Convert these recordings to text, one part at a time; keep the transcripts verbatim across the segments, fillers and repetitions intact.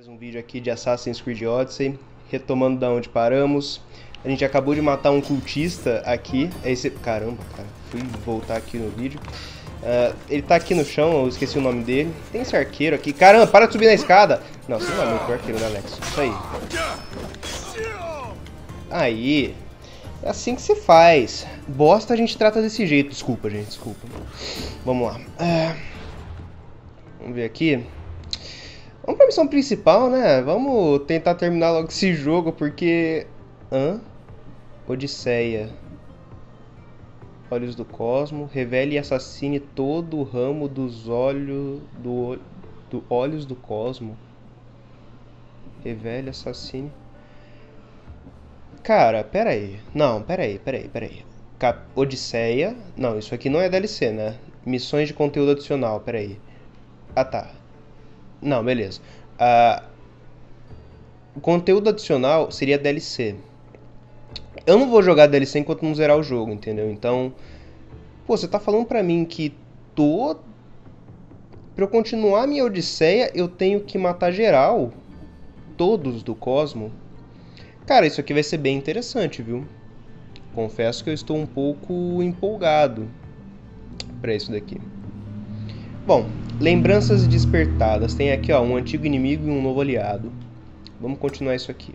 Mais um vídeo aqui de Assassin's Creed Odyssey, retomando da onde paramos. A gente acabou de matar um cultista aqui. Esse... Caramba, cara, fui voltar aqui no vídeo. Uh, ele tá aqui no chão, eu esqueci o nome dele. Tem esse arqueiro aqui. Caramba, para de subir na escada! Não, você não é muito arqueiro, né, Alex? Isso aí. Aí. É assim que se faz. Bosta a gente trata desse jeito. Desculpa, gente, desculpa. Vamos lá. Uh, vamos ver aqui. Vamos pra missão principal, né? Vamos tentar terminar logo esse jogo, porque... Hã? Odisseia. Olhos do Cosmo. Revele e assassine todo o ramo dos olhos... Do, do Olhos do Cosmo. Revele e assassine... Cara, pera aí. Não, pera aí, pera aí, pera aí. Cap... Odisseia... Não, isso aqui não é D L C, né? Missões de conteúdo adicional, pera aí. Ah, tá. Não, beleza. Uh, o conteúdo adicional seria D L C. Eu não vou jogar D L C enquanto não zerar o jogo, entendeu? Então, pô, você tá falando pra mim que tô... Pra eu continuar minha Odisseia, eu tenho que matar geral? Todos do Cosmo? Cara, isso aqui vai ser bem interessante, viu? Confesso que eu estou um pouco empolgado pra isso daqui. Bom, lembranças despertadas. Tem aqui, ó, um antigo inimigo e um novo aliado. Vamos continuar isso aqui.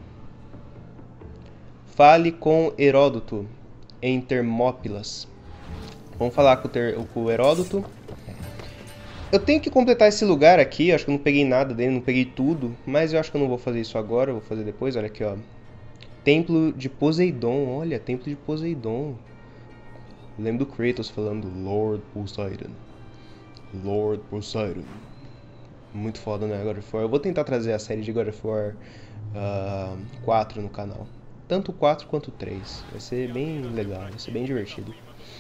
Fale com Heródoto em Termópilas. Vamos falar com o, ter, com o Heródoto. Eu tenho que completar esse lugar aqui. Acho que eu não peguei nada dele, não peguei tudo. Mas eu acho que eu não vou fazer isso agora. Eu vou fazer depois. Olha aqui, ó. Templo de Poseidon. Olha, Templo de Poseidon. Eu lembro do Kratos falando Lord Poseidon. Lord Poseidon. Muito foda, né, God of War. Eu vou tentar trazer a série de God of War uh, quatro no canal. Tanto o quatro quanto o três. Vai ser bem legal, vai ser bem divertido.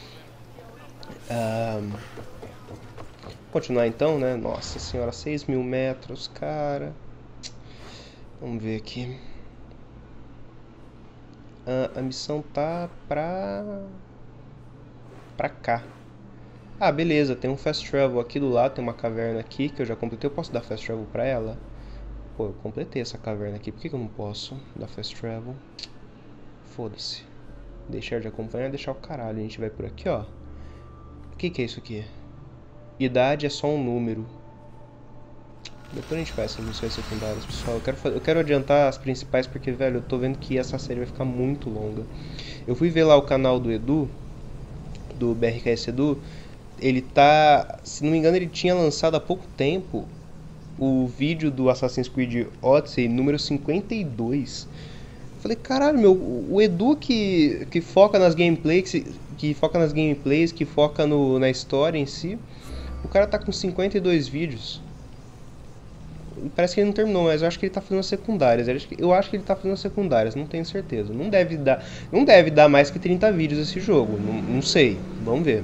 Uh, continuar então, né? Nossa senhora, seis mil metros, cara. Vamos ver aqui. Uh, a missão tá pra... pra cá. Ah, beleza, tem um fast travel aqui do lado, tem uma caverna aqui que eu já completei. Eu posso dar fast travel pra ela? Pô, eu completei essa caverna aqui, por que, que eu não posso dar fast travel? Foda-se. Deixar de acompanhar, deixar o caralho. A gente vai por aqui, ó. O que que é isso aqui? Idade é só um número. Depois a gente faz essas missões secundárias, pessoal. Eu quero, eu quero adiantar as principais porque, velho, eu tô vendo que essa série vai ficar muito longa. Eu fui ver lá o canal do Edu, do B R K S Edu. Ele tá, se não me engano, ele tinha lançado há pouco tempo o vídeo do Assassin's Creed Odyssey número cinquenta e dois. Falei, caralho, meu, o Edu que, que foca nas gameplays, que foca nas gameplays, que foca no, na história em si, o cara tá com cinquenta e dois vídeos. Parece que ele não terminou, mas eu acho que ele tá fazendo as secundárias. Eu acho que ele tá fazendo as secundárias, não tenho certeza. Não deve dar, não deve dar mais que trinta vídeos esse jogo, não, não sei, vamos ver.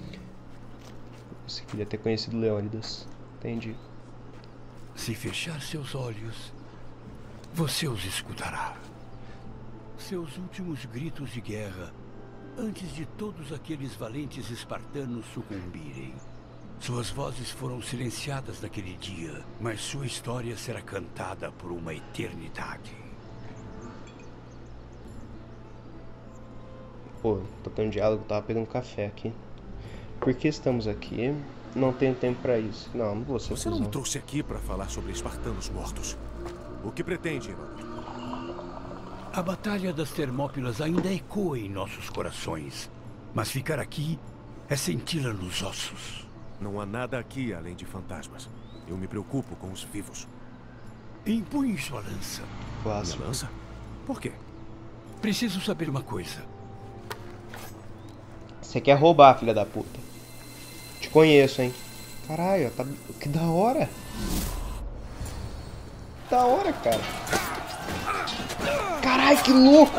Você queria ter conhecido Leônidas. Entendi. Se fechar seus olhos, você os escutará. Seus últimos gritos de guerra, antes de todos aqueles valentes espartanos sucumbirem. Suas vozes foram silenciadas naquele dia, mas sua história será cantada por uma eternidade. Pô, tô tendo diálogo, tava pegando café aqui. Por que estamos aqui? Não tenho tempo pra isso. Não, não vou ser Você não me trouxe aqui pra falar sobre espartanos mortos. O que pretende, Heródoto? A batalha das Termópilas ainda ecoa em nossos corações. Mas ficar aqui é senti-la nos ossos. Não há nada aqui além de fantasmas. Eu me preocupo com os vivos. Empunhe sua lança. Clássico. Minha lança? Por quê? Preciso saber uma coisa. Você quer roubar, filha da puta. Te conheço, hein. Caralho, tá... que da hora. Da hora, cara. Caralho, que louco.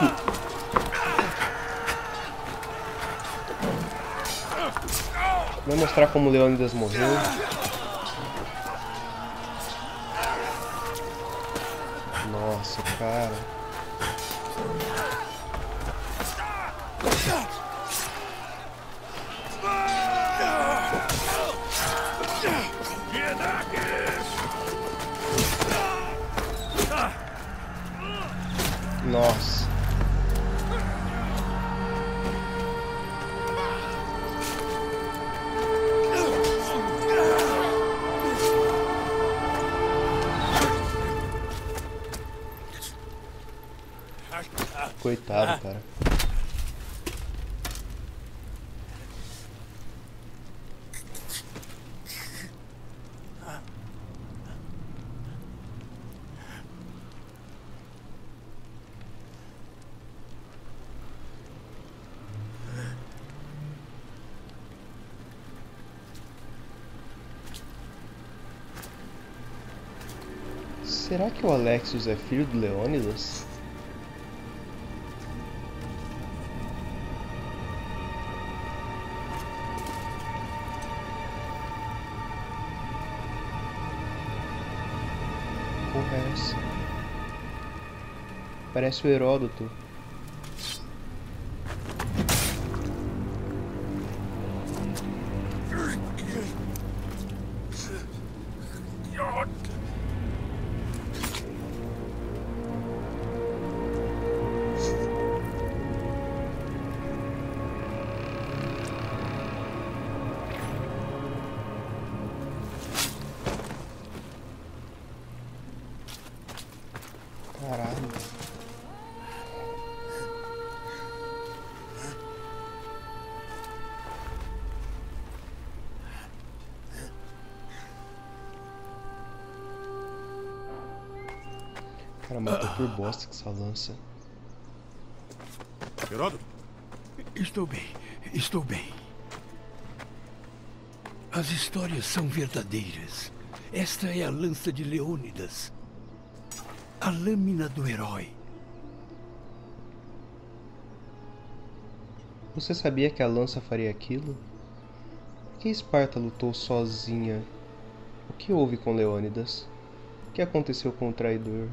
Vou mostrar como Leônidas morreu. Nossa, cara. Nossa. Coitado, cara. Será que o Alexios é filho do Leônidas? Conversa. Parece o Heródoto. Caralho. Cara, matou por bosta que essa lança. Heródoto? Estou bem, estou bem. As histórias são verdadeiras. Esta é a lança de Leônidas. A lâmina do herói. Você sabia que a lança faria aquilo? Por que Esparta lutou sozinha? O que houve com Leônidas? O que aconteceu com o traidor?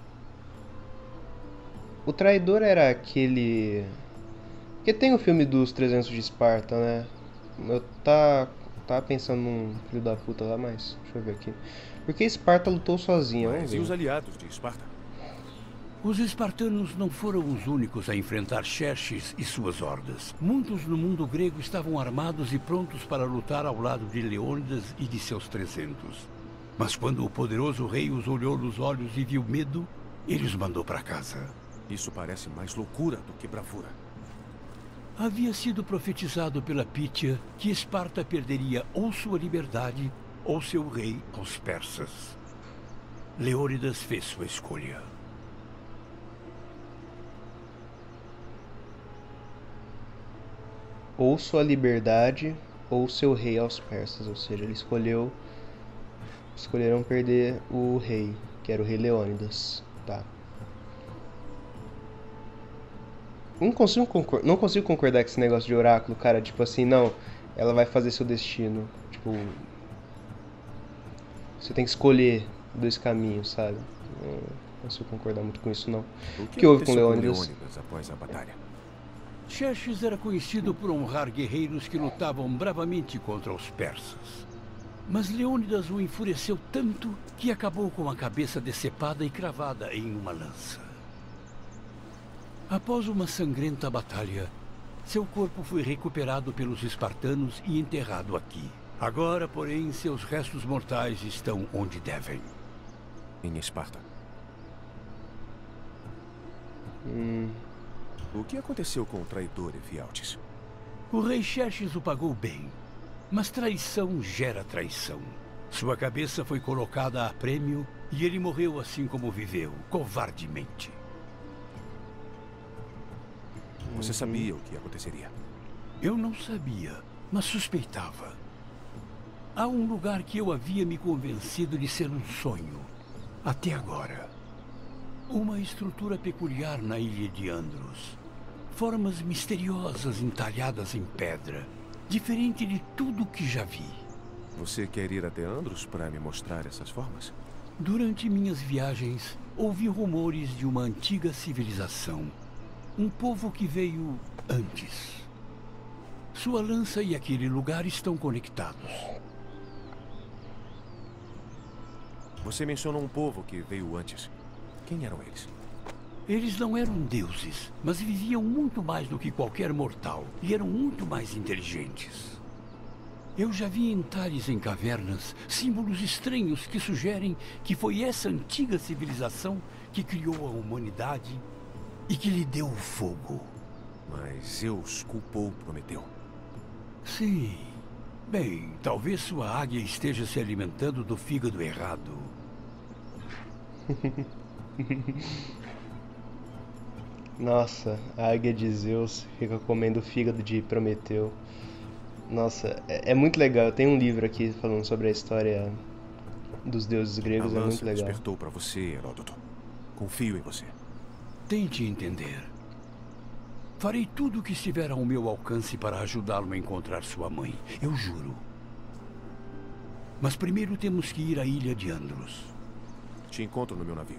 O traidor era aquele... Porque tem o filme dos trezentos de Esparta, né? Eu tá... tava pensando num filho da puta lá, mas... Deixa eu ver aqui. Por que Esparta lutou sozinha? Mas e os aliados de Esparta? Os espartanos não foram os únicos a enfrentar Xerxes e suas hordas. Muitos no mundo grego estavam armados e prontos para lutar ao lado de Leônidas e de seus trezentos. Mas quando o poderoso rei os olhou nos olhos e viu medo, ele os mandou para casa. Isso parece mais loucura do que bravura. Havia sido profetizado pela Pítia que Esparta perderia ou sua liberdade ou seu rei aos persas. Leônidas fez sua escolha. Ou sua liberdade, ou seu rei aos persas. Ou seja, ele escolheu... Escolheram perder o rei, que era o rei Leônidas. Tá. Não consigo, concordar, não consigo concordar com esse negócio de oráculo, cara. Tipo assim, não, ela vai fazer seu destino. Tipo... Você tem que escolher dois caminhos, sabe? Não consigo concordar muito com isso, não. O que, que houve com aconteceu Leônidas? Leônidas após a batalha? Xerxes era conhecido por honrar guerreiros que lutavam bravamente contra os persas. Mas Leônidas o enfureceu tanto que acabou com a cabeça decepada e cravada em uma lança. Após uma sangrenta batalha, seu corpo foi recuperado pelos espartanos e enterrado aqui. Agora, porém, seus restos mortais estão onde devem. Em Esparta. Hum... O que aconteceu com o traidor Efialtes? O rei Xerxes o pagou bem, mas traição gera traição. Sua cabeça foi colocada a prêmio e ele morreu assim como viveu, covardemente. Você sabia o que aconteceria? Eu não sabia, mas suspeitava. Há um lugar que eu havia me convencido de ser um sonho, até agora. Uma estrutura peculiar na ilha de Andros. Formas misteriosas entalhadas em pedra, diferente de tudo que já vi. Você quer ir até Andros para me mostrar essas formas? Durante minhas viagens, ouvi rumores de uma antiga civilização. Um povo que veio antes. Sua lança e aquele lugar estão conectados. Você mencionou um povo que veio antes. Quem eram eles? Eles não eram deuses, mas viviam muito mais do que qualquer mortal e eram muito mais inteligentes. Eu já vi em Tares em cavernas símbolos estranhos que sugerem que foi essa antiga civilização que criou a humanidade e que lhe deu o fogo. Mas Zeus culpou Prometeu. Sim. Bem, talvez sua águia esteja se alimentando do fígado errado. Nossa, a águia de Zeus fica comendo o fígado de Prometeu. Nossa, é, é muito legal. Tem um livro aqui falando sobre a história dos deuses gregos, A é muito lança legal. despertou para você, Heródoto. Confio em você. Tente entender. Farei tudo o que estiver ao meu alcance para ajudá-lo a encontrar sua mãe. Eu juro. Mas primeiro temos que ir à ilha de Andros. Te encontro no meu navio.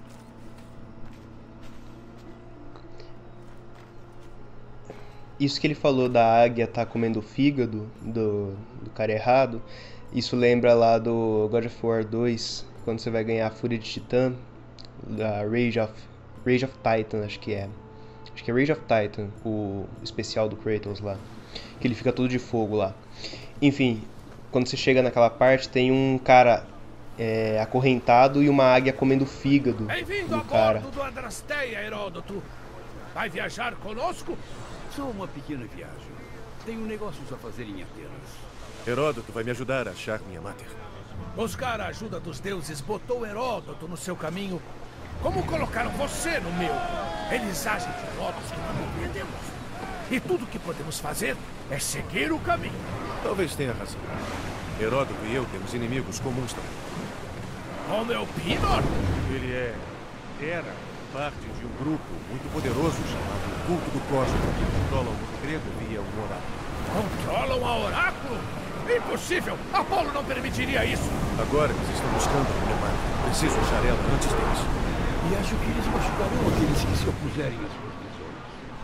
Isso que ele falou da águia tá comendo o fígado do, do cara errado, isso lembra lá do God of War dois, quando você vai ganhar a Fúria de Titã, da Rage of, Rage of Titan, acho que é. Acho que é Rage of Titan, o especial do Kratos lá. Que ele fica todo de fogo lá. Enfim, quando você chega naquela parte, tem um cara é, acorrentado e uma águia comendo o fígado Bem-vindo do a cara. bordo do Andrasteia, Heródoto. Vai viajar conosco? Só uma pequena viagem. Tenho negócios a fazer em Atenas. Heródoto vai me ajudar a achar minha mater. Buscar a ajuda dos deuses botou Heródoto no seu caminho. Como colocaram você no meu? Eles agem de modos que não compreendemos. E tudo que podemos fazer é seguir o caminho. Talvez tenha razão. Heródoto e eu temos inimigos comuns também. Como é o Pinor? Ele é... era parte de um grupo muito poderoso chamado Culto do Cosmo, que controla o mundo grego via um oráculo. Controlam a oráculo? Impossível! Apolo não permitiria isso! Agora eles estão buscando a minha mater. Preciso achar ela antes deles. E acho que eles machucarão aqueles que se opuserem às suas visões.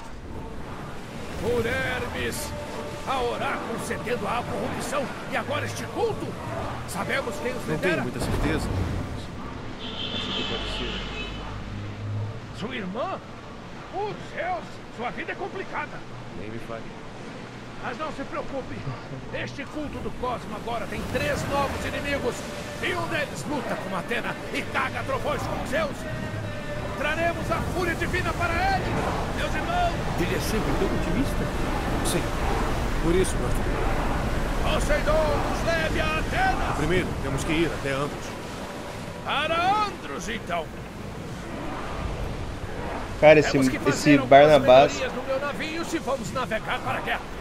Por Hermes! A oráculo cedendo à corrupção e agora este culto? Sabemos quem os Não lidera? tenho muita certeza, mas acho que pode ser. Sua irmã? Por Zeus! Sua vida é complicada. Nem me fale. Mas não se preocupe. Este culto do Cosmo agora tem três novos inimigos. E um deles luta com Atena e caga trovões com Zeus. Traremos a fúria divina para ele, meus irmãos. Ele é sempre tão otimista. Sim. Por isso, nós... Poseidon nos leve a Atena. Primeiro, temos que ir até Andros. Para Andros, então. Cara, esse, Temos que fazer esse algumas Barnabás... melhorias no meu navio se vamos navegar para a guerra.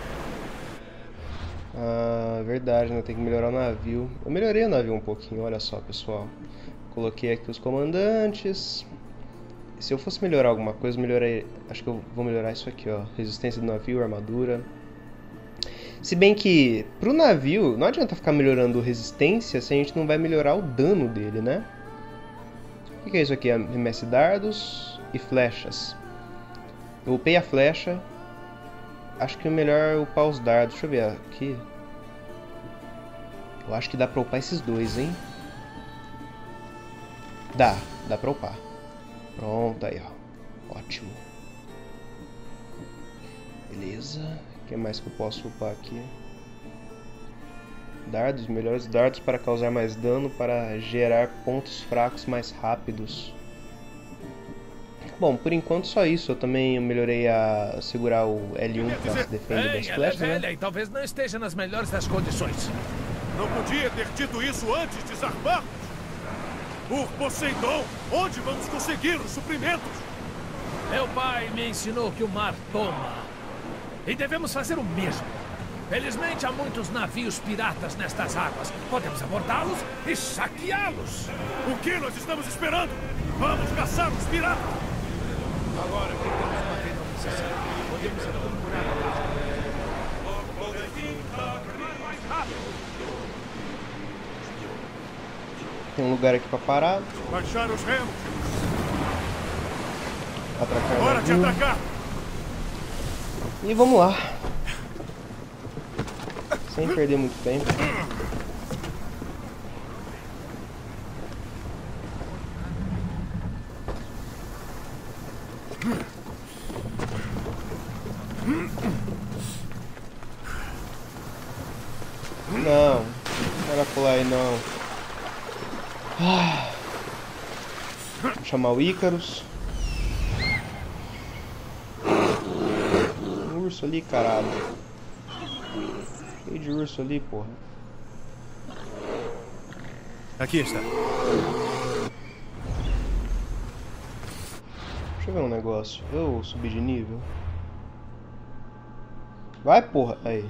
Ah, verdade, né? Tem que melhorar o navio. Eu melhorei o navio um pouquinho, olha só, pessoal. Coloquei aqui os comandantes. Se eu fosse melhorar alguma coisa, eu melhorei... Acho que eu vou melhorar isso aqui, ó. Resistência do navio, armadura. Se bem que, pro navio, não adianta ficar melhorando resistência se a gente não vai melhorar o dano dele, né? O que é isso aqui? Arremesse dardos e flechas. Eu upei a flecha. Acho que é melhor upar os dardos. Deixa eu ver aqui. Eu acho que dá pra upar esses dois, hein? Dá, dá pra upar. Pronto, aí, ó. Ótimo. Beleza. O que mais que eu posso upar aqui? Dardos, melhores dardos para causar mais dano, para gerar pontos fracos mais rápidos. Bom, por enquanto só isso. Eu também melhorei a segurar o L um para se defender das Bem, ela é flechas, velha né? e talvez não esteja nas melhores das condições. Não podia ter dito isso antes de zarparmos. Por Poseidon, onde vamos conseguir os suprimentos? Meu pai me ensinou que o mar toma. E devemos fazer o mesmo. Felizmente há muitos navios piratas nestas águas. Podemos abordá-los e saqueá-los. O que nós estamos esperando? Vamos caçar os piratas! Agora que temos uma vida necessária, podemos procurar mais rápido. Tem um lugar aqui para parar. Baixar os remos! Atracar o Hora de navio. atracar! E vamos lá. Sem perder muito tempo. Não, não era pular aí não. Ah. Vou chamar o Ícaros. Um urso ali, caralho. Cheio de urso ali, porra. Aqui está. Deixa eu ver um negócio. Eu subi de nível. Vai, porra. Aí.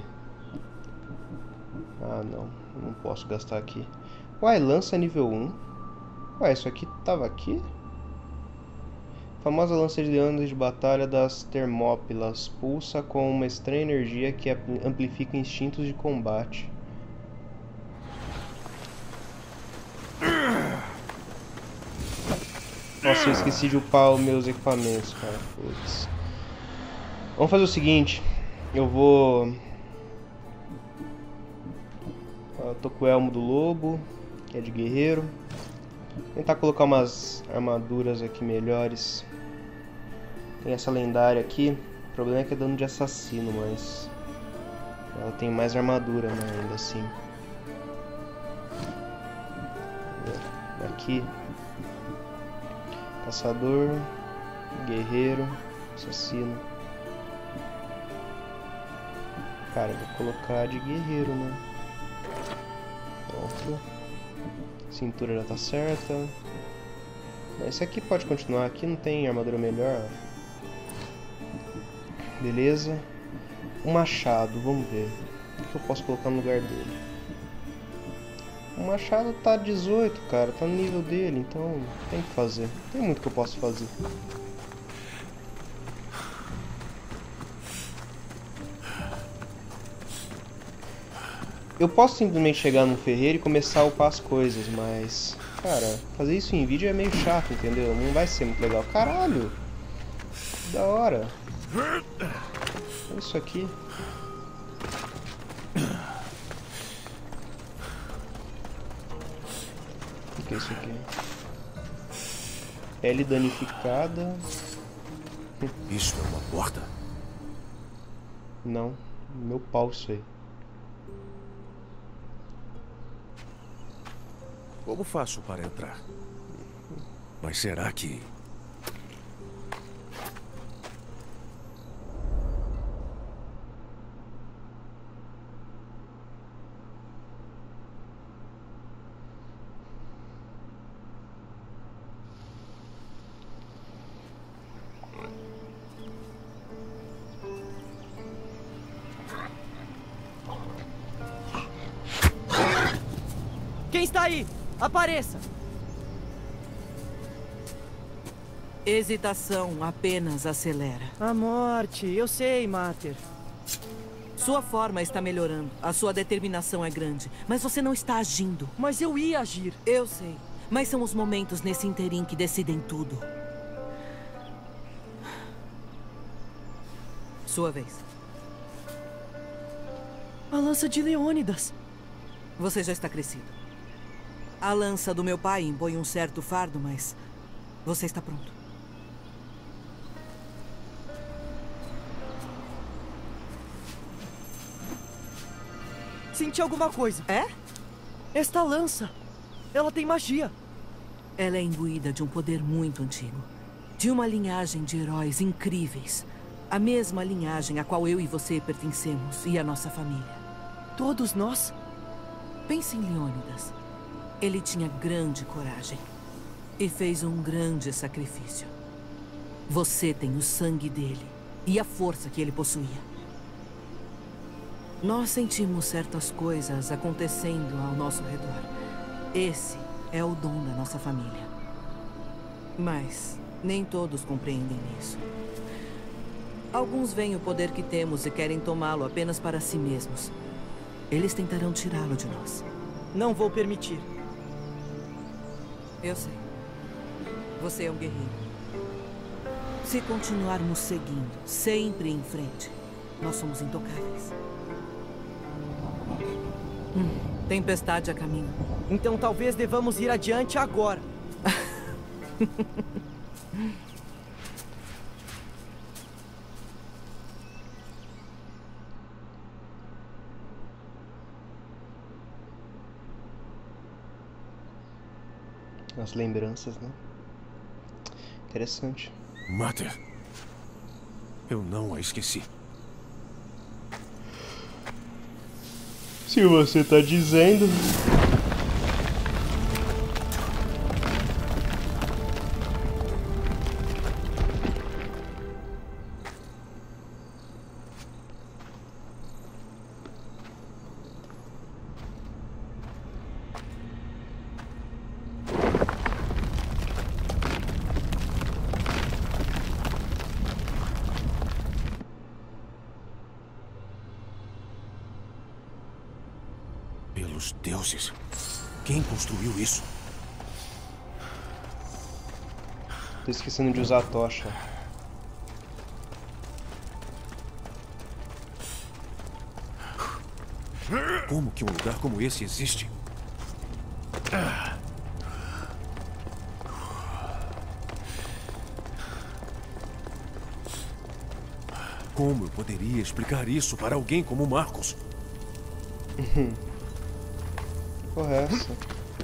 Ah, não. Não posso gastar aqui. Uai, lança nível um. Ué, isso aqui tava aqui? Famosa lança de leões de batalha das Termópilas. Pulsa com uma estranha energia que amplifica instintos de combate. Nossa, eu esqueci de upar os meus equipamentos, cara. Putz. Vamos fazer o seguinte. Eu vou... Eu tô com o elmo do lobo, que é de guerreiro. Vou tentar colocar umas armaduras aqui melhores. Tem essa lendária aqui. O problema é que é dano de assassino, mas... ela tem mais armadura, né, ainda assim. Aqui. Caçador, guerreiro, assassino. Cara, vou colocar de guerreiro, né? Pronto. Cintura já tá certa. Esse aqui pode continuar aqui, não tem armadura melhor. Beleza. O machado, vamos ver. O que eu posso colocar no lugar dele? O machado tá dezoito, cara. Tá no nível dele, então tem que fazer. Não tem muito que eu posso fazer. Eu posso simplesmente chegar no ferreiro e começar a upar as coisas, mas... cara, fazer isso em vídeo é meio chato, entendeu? Não vai ser muito legal. Caralho! Que da hora! Olha isso aqui. O que é isso aqui? Pele danificada. Isso é uma porta? Não, meu pau isso aí. Como faço para entrar? Mas será que... Quem está aí? Apareça! Hesitação apenas acelera. A morte, eu sei, Mater. Sua forma está melhorando. A sua determinação é grande. Mas você não está agindo. Mas eu ia agir. Eu sei. Mas são os momentos nesse interim que decidem tudo. Sua vez. A lança de Leônidas. Você já está crescido. A lança do meu pai impõe um certo fardo, mas você está pronto. Senti alguma coisa. É? Esta lança, ela tem magia. Ela é imbuída de um poder muito antigo. De uma linhagem de heróis incríveis. A mesma linhagem a qual eu e você pertencemos e a nossa família. Todos nós? Pense em Leônidas. Ele tinha grande coragem e fez um grande sacrifício. Você tem o sangue dele e a força que ele possuía. Nós sentimos certas coisas acontecendo ao nosso redor. Esse é o dom da nossa família. Mas nem todos compreendem isso. Alguns veem o poder que temos e querem tomá-lo apenas para si mesmos. Eles tentarão tirá-lo de nós. Não vou permitir. Eu sei. Você é um guerreiro. Se continuarmos seguindo, sempre em frente, nós somos intocáveis. Hum, tempestade a caminho. Então talvez devamos ir adiante agora. As lembranças, né? Interessante. Mater, eu não a esqueci. Se você tá dizendo... Pelos deuses, quem construiu isso? Tô esquecendo de usar a tocha. Como que um lugar como esse existe? Como eu poderia explicar isso para alguém como Marcos? Porra, é essa?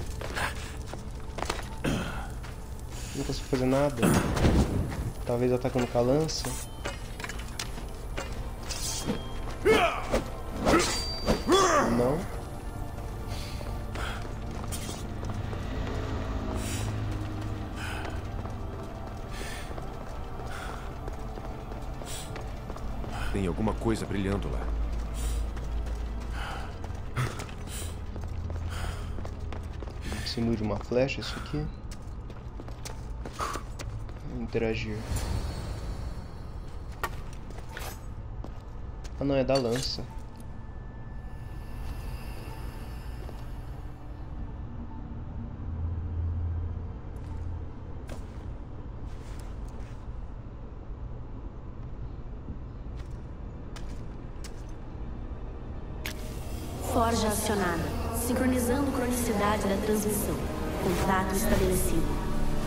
Não consigo fazer nada. Talvez atacando com a lança. Não. Tem alguma coisa brilhando lá. Símbolo de uma flecha, isso aqui. Interagir. Ah não, é da lança. Forja acionada, sincronizando cronicidade da transmissão. Contato estabelecido.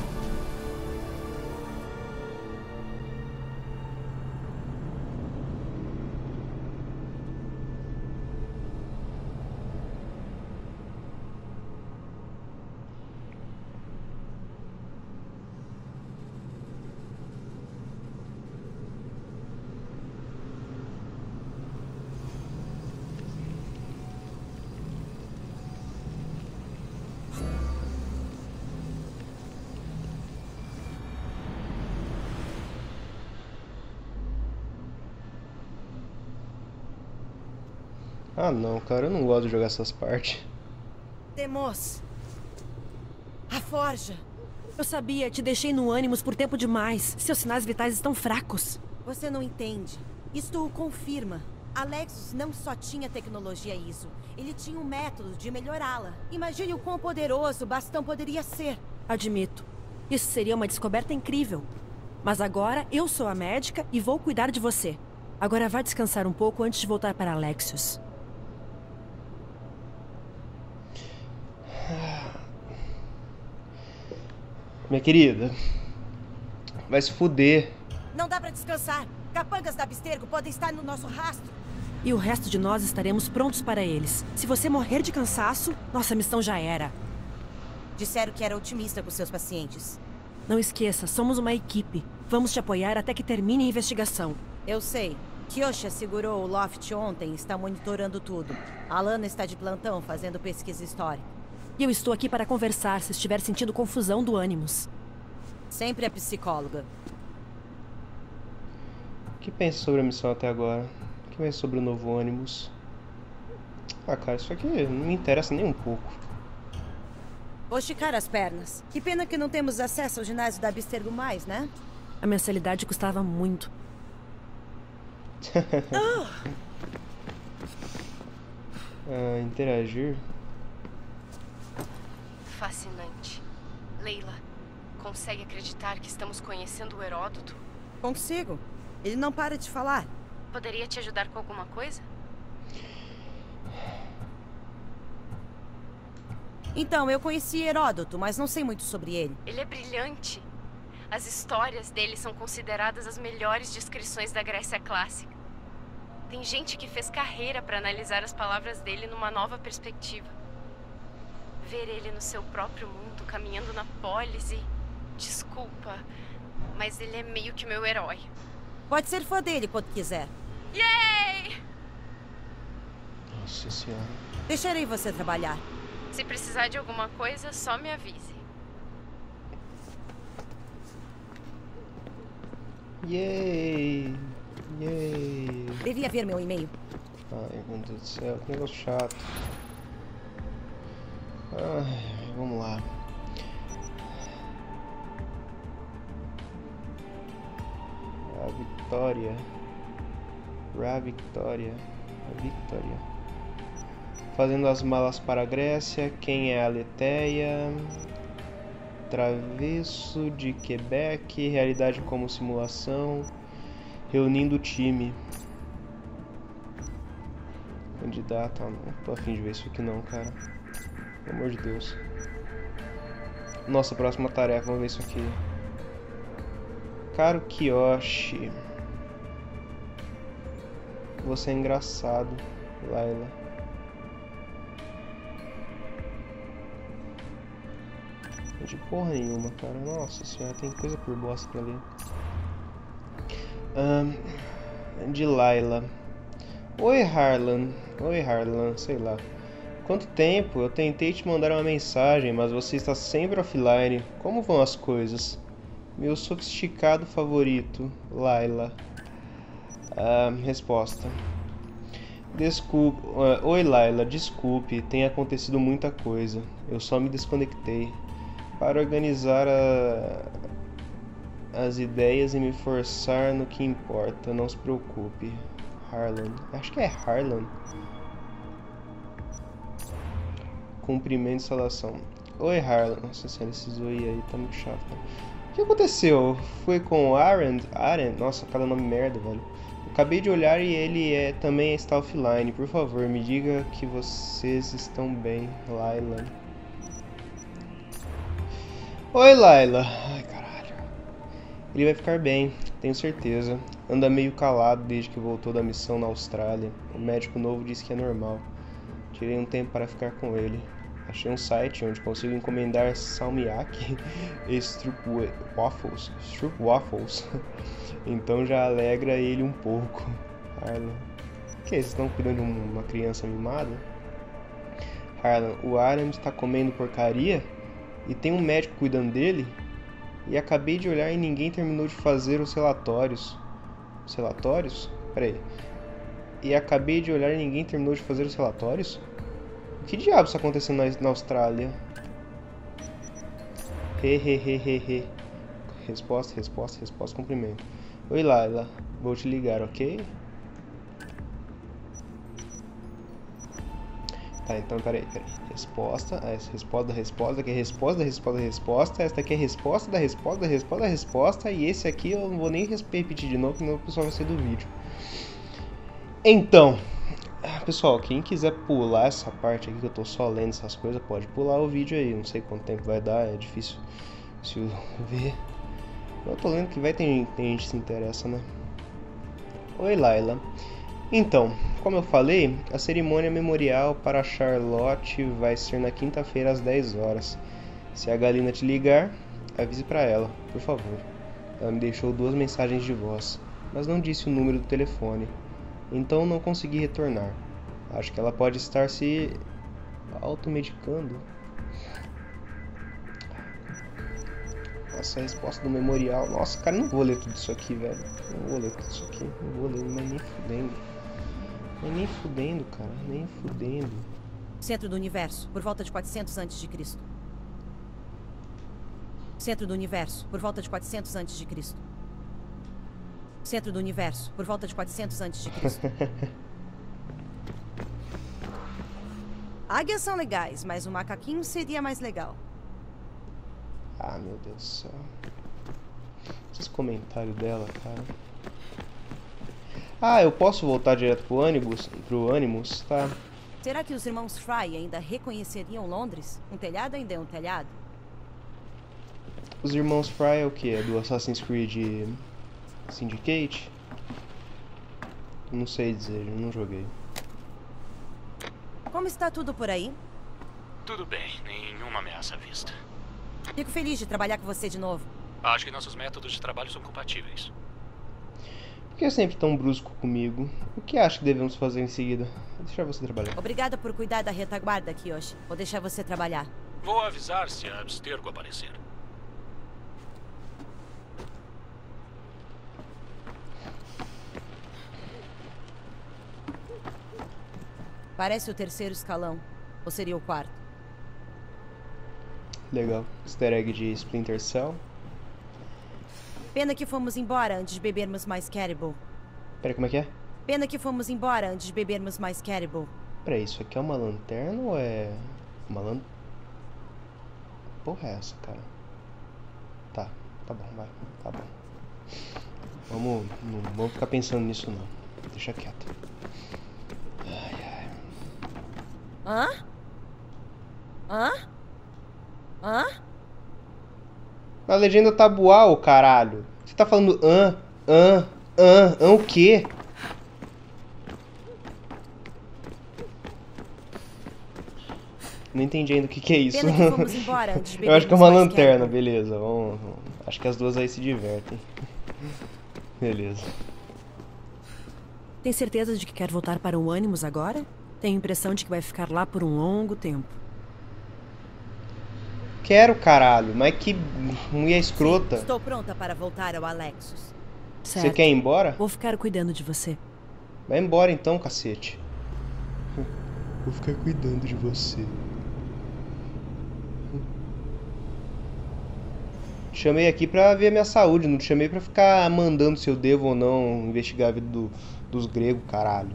Ah não, cara, eu não gosto de jogar essas partes. Demos. A forja. Eu sabia, te deixei no Animus por tempo demais. Seus sinais vitais estão fracos. Você não entende. Isto o confirma. Alexis não só tinha tecnologia I S O, ele tinha um método de melhorá-la. Imagine o quão poderoso o bastão poderia ser. Admito. Isso seria uma descoberta incrível. Mas agora eu sou a médica e vou cuidar de você. Agora vá descansar um pouco antes de voltar para Alexios. Minha querida, vai se fuder. Não dá pra descansar. Capangas da Abstergo podem estar no nosso rastro. E o resto de nós estaremos prontos para eles. Se você morrer de cansaço, nossa missão já era. Disseram que era otimista com seus pacientes. Não esqueça, somos uma equipe. Vamos te apoiar até que termine a investigação. Eu sei. Kyosha segurou o Loft ontem e está monitorando tudo. Alana está de plantão fazendo pesquisa histórica. E eu estou aqui para conversar se estiver sentindo confusão do Animus. Sempre a psicóloga. O que pensa sobre a missão até agora? O que pensa sobre o novo Animus? Ah, cara, isso aqui não me interessa nem um pouco. Vou esticar as pernas. Que pena que não temos acesso ao ginásio da Abstergo mais, né? A mensalidade custava muito. ah, interagir? Fascinante. Leila, consegue acreditar que estamos conhecendo o Heródoto? Consigo. Ele não para de falar. Poderia te ajudar com alguma coisa? Então, eu conheci Heródoto, mas não sei muito sobre ele. Ele é brilhante. As histórias dele são consideradas as melhores descrições da Grécia clássica. Tem gente que fez carreira para analisar as palavras dele numa nova perspectiva. ver ele no seu próprio mundo, caminhando na pólis e... Desculpa, mas ele é meio que meu herói. Pode ser fã dele quando quiser. Yay! Nossa senhora. Deixarei você trabalhar. Se precisar de alguma coisa, só me avise. Yay! Yay! Devia ver meu e-mail. Ai, meu Deus do céu, que negócio chato. Ai, vamos lá. A Victoria. Ra Victoria. A Victoria. Fazendo as malas para a Grécia. Quem é a Leteia? Travesso de Quebec. Realidade como simulação. Reunindo o time. Candidato. Ah, não tô afim de ver isso aqui não, cara. Pelo amor de Deus. Nossa, próxima tarefa. Vamos ver isso aqui. Caro Kiyoshi. Você é engraçado, Layla. Não de porra nenhuma, cara. Nossa senhora, tem coisa por bosta pra ler. Um, de Layla. Oi, Harlan. Oi, Harlan, sei lá. Quanto tempo? Eu tentei te mandar uma mensagem, mas você está sempre offline. Como vão as coisas? Meu sofisticado favorito, Layla. Ah, resposta. Desculpe. Uh, Oi, Layla, desculpe, tem acontecido muita coisa. Eu só me desconectei para organizar a... as ideias e me forçar no que importa. Não se preocupe. Harlan. Acho que é Harlan. Cumprimento de instalação. Oi, Harlan. Nossa senhora, esse zoe aí tá muito chato, cara. O que aconteceu? Foi com o Arend? Arend? Nossa, cada nome merda, velho. Eu acabei de olhar e ele é, também está offline. Por favor, me diga que vocês estão bem, Layla. Oi, Layla. Ai, caralho. Ele vai ficar bem, tenho certeza. Anda meio calado desde que voltou da missão na Austrália. O médico novo disse que é normal. Tirei um tempo para ficar com ele. Achei um site onde consigo encomendar salmiak e Stroop Waffles. Stroop Waffles. Então já alegra ele um pouco. Harlan. O que? Vocês estão cuidando de uma criança mimada? Harlan, o Arend está comendo porcaria? E tem um médico cuidando dele? E acabei de olhar e ninguém terminou de fazer os relatórios. Os relatórios? Peraí. E acabei de olhar e ninguém terminou de fazer os relatórios? O que diabos está acontecendo na, na Austrália? Hehehehe. Resposta, resposta, resposta, cumprimento. Oi, Layla. Vou te ligar, ok? Tá, então peraí, peraí. Resposta, essa resposta da resposta, aqui é resposta da resposta da resposta, esta aqui é resposta da resposta da resposta da resposta, e esse aqui eu não vou nem repetir de novo, senão o pessoal vai sair do vídeo. Então, pessoal, quem quiser pular essa parte aqui que eu tô só lendo essas coisas, pode pular o vídeo aí, não sei quanto tempo vai dar, é difícil se ver. Eu tô lendo que vai, tem, tem gente que se interessa, né? Oi, Layla. Então, como eu falei, a cerimônia memorial para Charlotte vai ser na quinta-feira às dez horas. Se a Galina te ligar, avise para ela, por favor. Ela me deixou duas mensagens de voz, mas não disse o número do telefone. Então não consegui retornar. Acho que ela pode estar se automedicando. Nossa, a resposta do memorial. Nossa, cara, não vou ler tudo isso aqui, velho. Não vou ler tudo isso aqui. Não vou ler, mas nem fudendo. Mas nem fudendo, cara. Nem fudendo. Centro do Universo, por volta de quatrocentos antes de Cristo. Centro do Universo, por volta de quatrocentos antes de Cristo. Centro do Universo, por volta de quatrocentos antes de Cristo. Águias são legais, mas o macaquinho seria mais legal. Ah, meu Deus do céu. Esses comentários dela, cara. Ah, eu posso voltar direto pro Animus? Pro Animus, tá? Será que os irmãos Fry ainda reconheceriam Londres? Um telhado ainda é um telhado? Os irmãos Fry é o que? É do Assassin's Creed Syndicate? Não sei dizer, eu não joguei. Como está tudo por aí? Tudo bem, nenhuma ameaça à vista. Fico feliz de trabalhar com você de novo. Acho que nossos métodos de trabalho são compatíveis. Por que é sempre tão brusco comigo? O que acha que devemos fazer em seguida? Vou deixar você trabalhar. Obrigada por cuidar da retaguarda, Kiyoshi. Vou deixar você trabalhar. Vou avisar se a Abstergo aparecer. Parece o terceiro escalão. Ou seria o quarto? Legal. Easter egg de Splinter Cell. Pena que fomos embora antes de bebermos mais Caribou. Pera, como é que é? Pena que fomos embora antes de bebermos mais Caribou. Pera, isso aqui é uma lanterna ou é... uma lan... Porra é essa, cara? Tá, tá bom, vai, tá bom. Vamos, não vamos ficar pensando nisso não. Deixa quieto. Ai, ai. Hã? Hã? Hã? Na legenda tá bual, caralho. Você tá falando hã, hã, hã, hã o quê? Não entendi ainda o que que é isso. Pena que fomos embora antes de Eu acho que é uma bebermos mais lanterna, Caribou. beleza. Vamos, vamos. Acho que as duas aí se divertem. Beleza. Tem certeza de que quer voltar para o Animus agora? Tenho a impressão de que vai ficar lá por um longo tempo. Quero, caralho. Mas que mulher escrota. Estou pronta para voltar ao Alexus. Certo. Você quer ir embora? Vou ficar cuidando de você. Vai embora então, cacete. Vou ficar cuidando de você. Te chamei aqui pra ver a minha saúde, não te chamei pra ficar mandando se eu devo ou não investigar a vida do, dos gregos, caralho.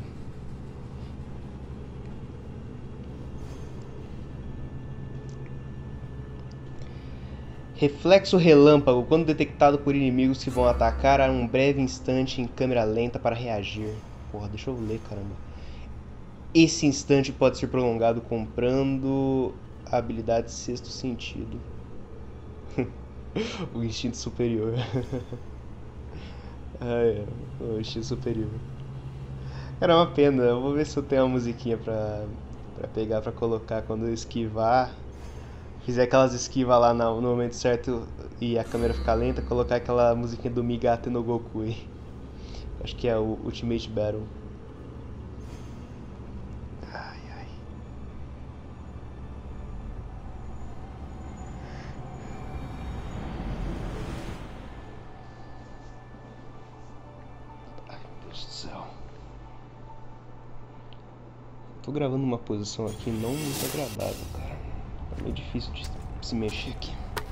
Reflexo relâmpago. Quando detectado por inimigos que vão atacar, há um breve instante em câmera lenta para reagir. Porra, deixa eu ler, caramba. Esse instante pode ser prolongado comprando a habilidade Sexto Sentido. O instinto superior. Ah, é. O instinto superior. Era uma pena. Eu vou ver se eu tenho uma musiquinha pra, pra pegar, pra colocar quando eu esquivar. Fizer aquelas esquivas lá no momento certo e a câmera ficar lenta, colocar aquela musiquinha do Migata no Goku aí. Acho que é o Ultimate Battle. Ai, ai. Ai, meu Deus do céu. Tô gravando numa posição aqui não muito agradável, cara. É meio difícil de se mexer aqui.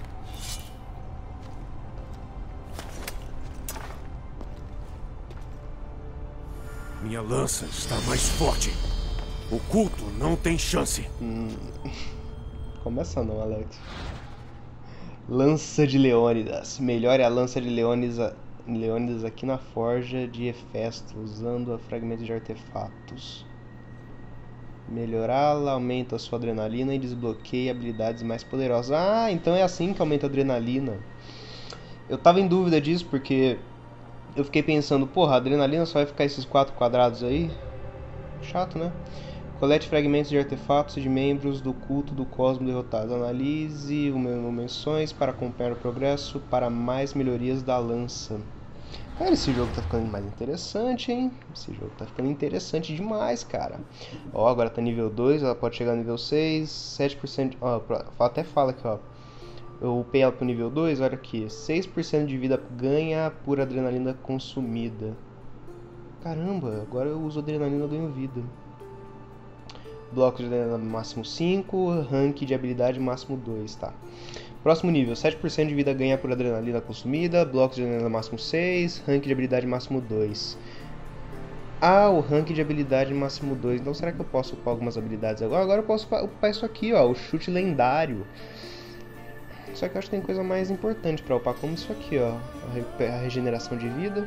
Minha lança está mais forte. O culto não tem chance. Hum. Começa não, Alex. Lança de Leônidas. Melhore a lança de Leônidas, Leônidas aqui na forja de Hefesto, usando a fragmentos de artefatos. Melhorá-la aumenta a sua adrenalina e desbloqueia habilidades mais poderosas. Ah, então é assim que aumenta a adrenalina. Eu tava em dúvida disso porque eu fiquei pensando, porra, a adrenalina só vai ficar esses quatro quadrados aí? Chato, né? Colete fragmentos de artefatos e de membros do culto do cosmo derrotados. Analise menções para acompanhar o progresso para mais melhorias da lança. Cara, esse jogo tá ficando mais interessante, hein? Esse jogo tá ficando interessante demais, cara. Ó, agora tá nível dois, ela pode chegar no nível seis, sete por cento... Ó, até fala aqui, ó. Eu upei ela pro nível dois, olha aqui. seis por cento de vida ganha por adrenalina consumida. Caramba, agora eu uso adrenalina e ganho vida. Bloco de adrenalina máximo cinco, rank de habilidade máximo dois, tá. Próximo nível, sete por cento de vida ganha por adrenalina consumida, blocos de adrenalina máximo seis, rank de habilidade máximo dois. Ah, o rank de habilidade máximo dois. Então será que eu posso upar algumas habilidades agora? Agora eu posso upar isso aqui, ó, o chute lendário. Só que eu acho que tem coisa mais importante pra upar, como isso aqui, ó, a regeneração de vida.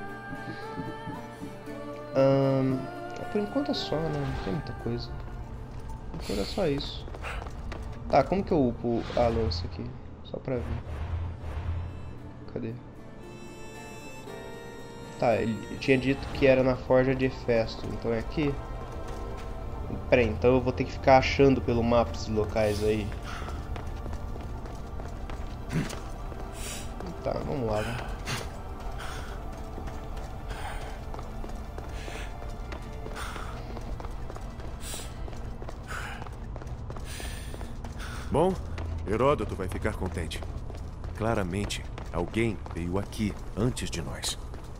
Hum, por enquanto é só, né? Não tem muita coisa. Por enquanto é só isso. Tá, como que eu upo a lança aqui? Só pra ver. Cadê? Tá, ele tinha dito que era na forja de Hefesto, então é aqui? Pera aí, então eu vou ter que ficar achando pelo mapa esses locais aí. Tá, vamos lá, né? Bom, Heródoto vai ficar contente. Claramente, alguém veio aqui antes de nós.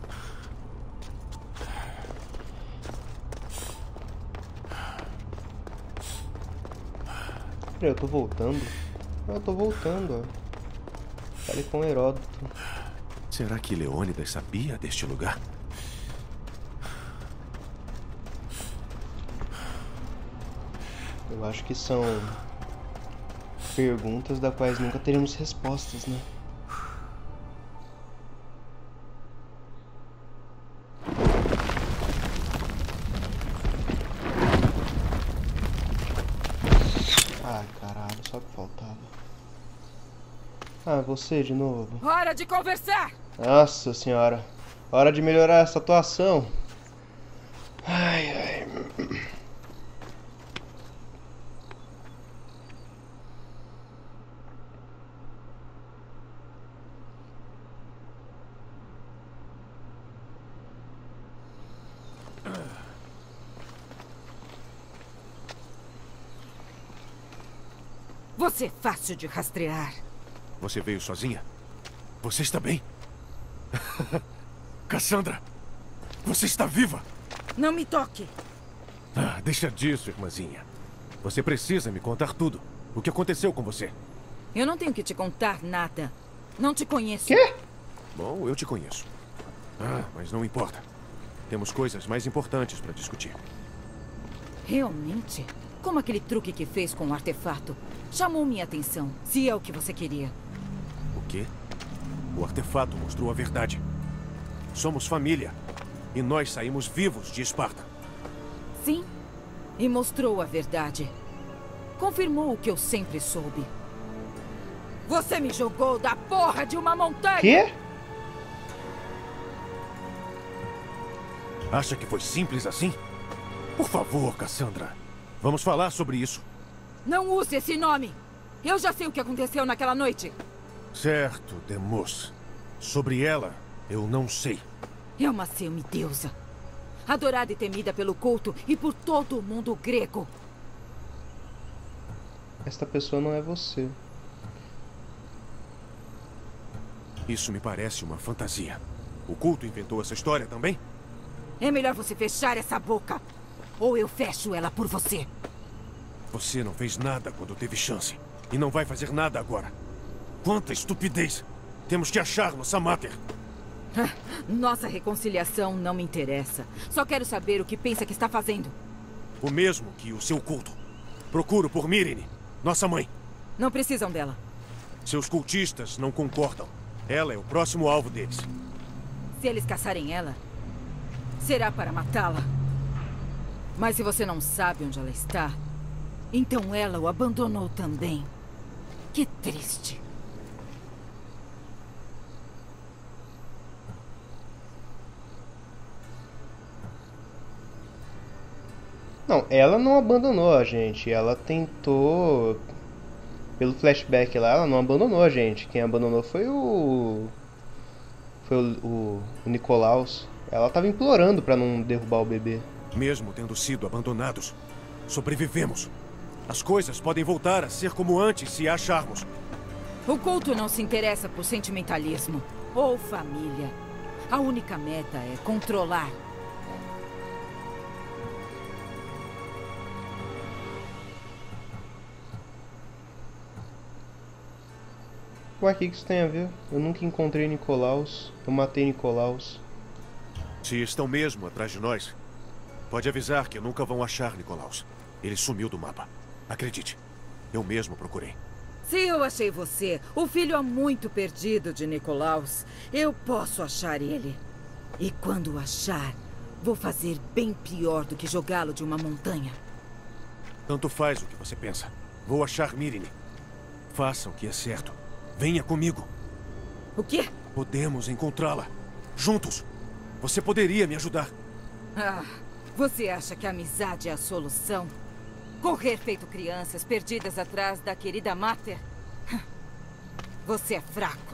Eu tô voltando. Eu tô voltando, ó. Falei com Heródoto. Será que Leônidas sabia deste lugar? Eu acho que são perguntas das quais nunca teremos respostas, né? Ah, caralho, só que faltava. Ah, você de novo. Hora de conversar! Nossa senhora. Hora de melhorar essa atuação. Ai, ai. Você é fácil de rastrear. Você veio sozinha? Você está bem? Cassandra! Você está viva! Não me toque! Ah, deixa disso, irmãzinha. Você precisa me contar tudo. O que aconteceu com você? Eu não tenho que te contar nada. Não te conheço. Quê? Bom, eu te conheço. Ah, mas não importa. Temos coisas mais importantes para discutir. Realmente? Como aquele truque que fez com o artefato. Chamou minha atenção, se é o que você queria. O quê? O artefato mostrou a verdade. Somos família. E nós saímos vivos de Esparta. Sim. E mostrou a verdade. Confirmou o que eu sempre soube. Você me jogou da porra de uma montanha! Quê? Acha que foi simples assim? Por favor, Cassandra. Vamos falar sobre isso. Não use esse nome! Eu já sei o que aconteceu naquela noite. Certo, Demos. Sobre ela, eu não sei. É uma semideusa. Adorada e temida pelo culto e por todo o mundo grego. Esta pessoa não é você. Isso me parece uma fantasia. O culto inventou essa história também? É melhor você fechar essa boca. Ou eu fecho ela por você. Você não fez nada quando teve chance. E não vai fazer nada agora. Quanta estupidez! Temos que achar nossa máter. Nossa reconciliação não me interessa. Só quero saber o que pensa que está fazendo. O mesmo que o seu culto. Procuro por Myrine, nossa mãe. Não precisam dela. Seus cultistas não concordam. Ela é o próximo alvo deles. Se eles caçarem ela, será para matá-la. Mas se você não sabe onde ela está, então ela o abandonou também. Que triste. Não, ela não abandonou a gente. Ela tentou... Pelo flashback lá, ela não abandonou a gente. Quem abandonou foi o... Foi o, o, o Nicolaus. Ela tava implorando pra não derrubar o bebê. Mesmo tendo sido abandonados, sobrevivemos. As coisas podem voltar a ser como antes se a acharmos. O culto não se interessa por sentimentalismo ou família. A única meta é controlar. Ué, o que isso tem a ver? Eu nunca encontrei Nicolaus. Eu matei Nicolaus. Se estão mesmo atrás de nós, pode avisar que nunca vão achar Nicolaus. Ele sumiu do mapa. Acredite, eu mesmo procurei. Se eu achei você, o filho há muito perdido de Nicolaus, eu posso achar ele. E quando o achar, vou fazer bem pior do que jogá-lo de uma montanha. Tanto faz o que você pensa. Vou achar Myrine. Faça o que é certo. Venha comigo. O quê? Podemos encontrá-la. Juntos. Você poderia me ajudar. Ah, você acha que a amizade é a solução? Correr feito crianças perdidas atrás da querida Mater. Você é fraco.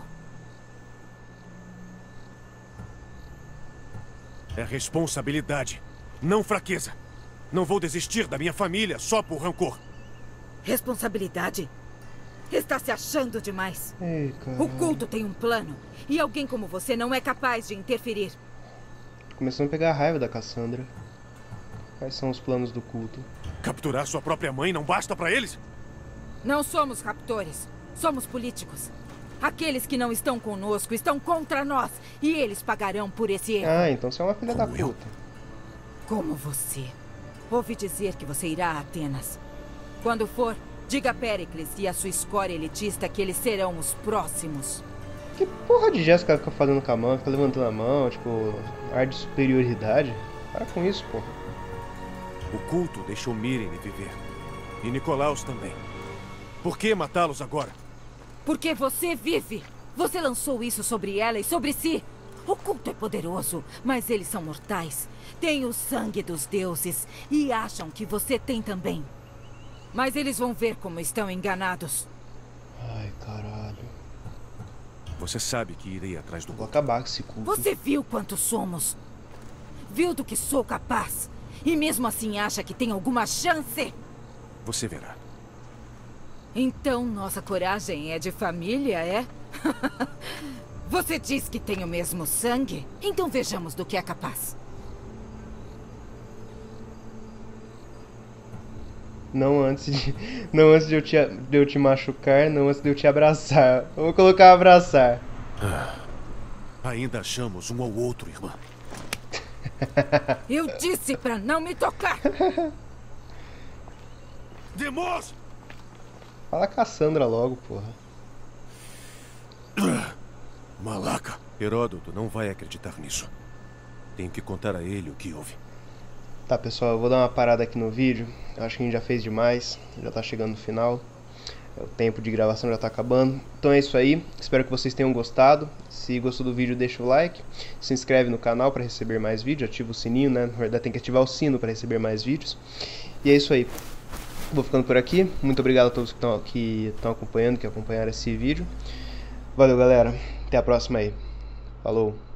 É responsabilidade, não fraqueza. Não vou desistir da minha família só por rancor. Responsabilidade? Está se achando demais. Ei, o culto tem um plano. E alguém como você não é capaz de interferir. Tô começando a pegar a raiva da Cassandra. Quais são os planos do culto? Capturar sua própria mãe não basta pra eles? Não somos raptores. Somos políticos. Aqueles que não estão conosco estão contra nós. E eles pagarão por esse erro. Ah, então você é uma filha da puta. Como você. Ouvi dizer que você irá a Atenas. Quando for, diga a Péricles e a sua escória elitista que eles serão os próximos. Que porra de gesto que ela fica fazendo com a mão, fica levantando a mão, tipo, ar de superioridade? Para com isso, porra. O culto deixou Miriam viver. E Nicolaus também. Por que matá-los agora? Porque você vive. Você lançou isso sobre ela e sobre si. O culto é poderoso, mas eles são mortais. Têm o sangue dos deuses e acham que você tem também. Mas eles vão ver como estão enganados. Ai, caralho. Você sabe que irei atrás do... Vou acabar com esse culto. Você viu quantos somos? Viu do que sou capaz? E mesmo assim acha que tem alguma chance? Você verá. Então nossa coragem é de família, é? Você diz que tem o mesmo sangue? Então vejamos do que é capaz. Não antes de, não antes de, eu te, de eu te machucar, não antes de eu te abraçar. Eu vou colocar abraçar. Ah, ainda achamos um ao outro, irmã. Eu disse pra não me tocar. Demos! Fala Cassandra logo, porra. Malaca. Heródoto não vai acreditar nisso. Tenho que contar a ele o que houve. Tá, pessoal, eu vou dar uma parada aqui no vídeo. Eu acho que a gente já fez demais. Já tá chegando no final. O tempo de gravação já tá acabando. Então é isso aí. Espero que vocês tenham gostado. Se gostou do vídeo, deixa o like. Se inscreve no canal para receber mais vídeos. Ativa o sininho, né? Na verdade tem que ativar o sino para receber mais vídeos. E é isso aí. Vou ficando por aqui. Muito obrigado a todos que estão acompanhando, que acompanharam esse vídeo. Valeu, galera. Até a próxima aí. Falou.